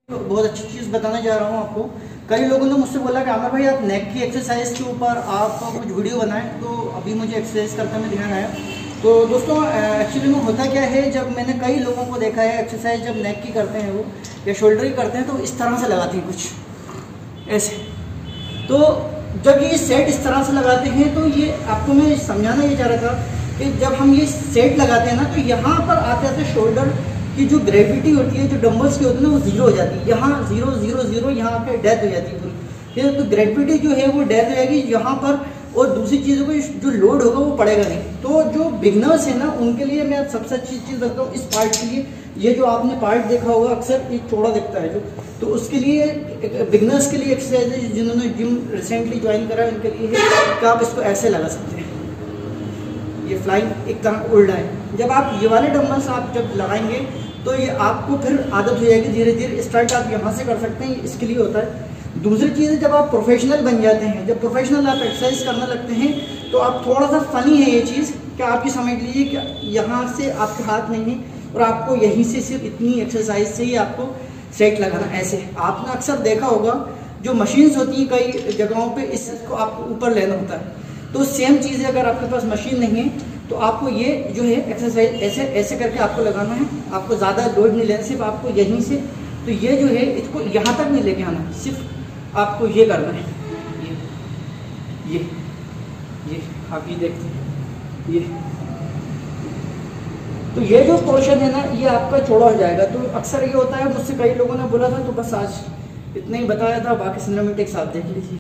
बहुत अच्छी चीज़ बताने जा रहा हूँ आपको। कई लोगों ने मुझसे बोला कि आमिर भाई आप नेक की एक्सरसाइज के ऊपर आप कुछ वीडियो बनाएं, तो अभी मुझे एक्सरसाइज करते में ध्यान आया। तो दोस्तों एक्चुअली में होता क्या है, जब मैंने कई लोगों को देखा है एक्सरसाइज जब नेक की करते हैं वो या शोल्डर की करते हैं तो इस तरह से लगाते हैं कुछ ऐसे। तो जब ये सेट इस तरह से लगाते हैं तो ये आपको मैं समझाना ये चाह रहा था कि जब हम ये सेट लगाते हैं ना तो यहाँ पर आते आते शोल्डर की जो ग्रेविटी होती है, जो डंबल्स की होती है ना, वो जीरो हो जाती है। यहाँ 0 0 0 यहाँ पे डेथ हो जाती है पूरी, ठीक है। तो ग्रेविटी जो है वो डेथ हो जाएगी यहाँ पर, और दूसरी चीज़ों को जो लोड होगा वो पड़ेगा नहीं। तो जो बिगनर्स है ना उनके लिए मैं सबसे अच्छी चीज़ बताता हूँ इस पार्ट के लिए। ये जो आपने पार्ट देखा होगा अक्सर ये चौड़ा दिखता है जो, तो उसके लिए बिगनर्स के लिए एक्सरसाइज है, जिन्होंने जिम रिसेंटली ज्वाइन करा है उनके लिए है कि आप इसको ऐसे लगा सकते हैं। ये फ्लाइंग एक तरह उल्टा है। जब आप ये वाले डंबल्स आप जब लगाएंगे तो ये आपको फिर आदत हो जाएगी धीरे धीरे। स्टार्ट आप यहाँ से कर सकते हैं, इसके लिए होता है। दूसरी चीज़ है जब आप प्रोफेशनल बन जाते हैं, जब प्रोफेशनल आप एक्सरसाइज करने लगते हैं तो आप थोड़ा सा फनी है ये चीज़ कि आपकी समझ लीजिए कि यहाँ से आपके हाथ नहीं है और आपको यहीं से सिर्फ इतनी एक्सरसाइज से ही आपको सेट लगाना ऐसे। आपने अक्सर देखा होगा जो मशीन्स होती हैं कई जगहों पे, इसको आपको ऊपर लेना होता है। तो सेम चीज़ है, अगर आपके पास मशीन नहीं है तो आपको ये जो है एक्सरसाइज ऐसे ऐसे करके आपको लगाना है। आपको ज़्यादा लोड नहीं लेना, सिर्फ आपको यहीं से, तो ये जो है इसको यहाँ तक नहीं लेके आना, सिर्फ आपको ये करना है। ये आप ये देखते हैं ये, तो ये जो पोर्शन है ना ये आपका चौड़ा हो जाएगा। तो अक्सर ये होता है, मुझसे कई लोगों ने बोला था, तो बस आज इतना ही बताया था, बाकी सिनेमैटिक्स आप देख लीजिए।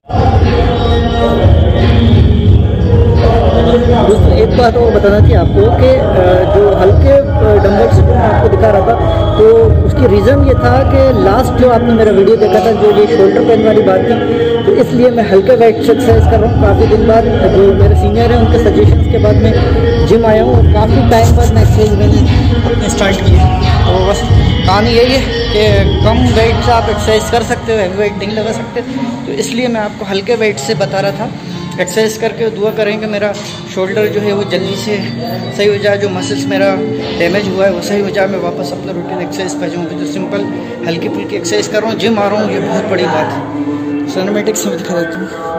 दोस्तों एक बात और बताना थी आपको कि जो हल्के डंबल्स जो मैं आपको दिखा रहा था तो उसकी रीज़न ये था कि लास्ट जो आपने मेरा वीडियो देखा था जो ये शोल्डर पेन वाली बात थी, तो इसलिए मैं हल्के वेट से एक्सरसाइज कर रहा हूँ। काफ़ी दिन बाद जो मेरे सीनियर हैं उनके सजेशंस के बाद मैं जिम आया हूँ और काफ़ी टाइम बाद मैं एक्सरसाइज मैंने अपने स्टार्ट की है। तो बस कहानी यही है कि कम वेट से आप एक्सरसाइज कर सकते हो, हैवी वेट नहीं लगा सकते। तो इसलिए मैं आपको हल्के वेट से बता रहा था। एक्सरसाइज करके दुआ करेंगे मेरा शोल्डर जो है वो जल्दी से सही हो जाए, जो मसल्स मेरा डैमेज हुआ है वो सही हो जाए, मैं वापस अपना रूटीन एक्सरसाइज पे जाऊँ। तो सिंपल हल्की फुल्की एक्सरसाइज कर रहा हूँ, जिम आ रहा हूँ, ये बहुत बड़ी बात है। सिनेमैटिक्स में दिखा देता हूँ।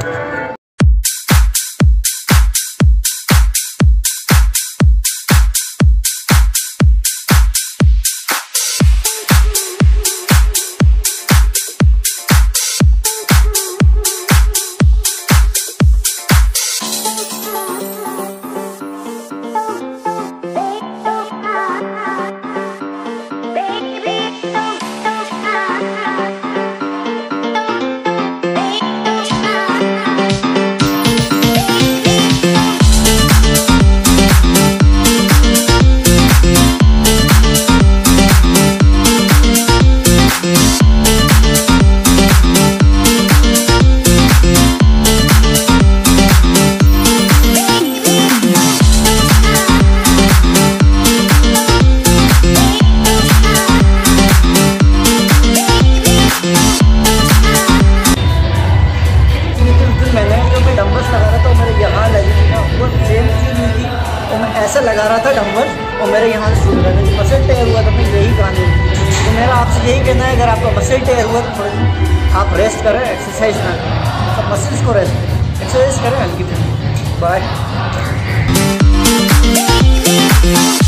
ऐसा लगा रहा था डंबल और मेरे यहाँ से शुरू करना, मसल टेयर हुआ था, मैं यही कहानी। तो मेरा आपसे यही कहना है, अगर आपका मसल टेयर हुआ तो थोड़ा आप रेस्ट करें, एक्सरसाइज ना करें, सब मसल्स को रेस्ट करें, एक्सरसाइज करें हल्की फुल्की। बाय।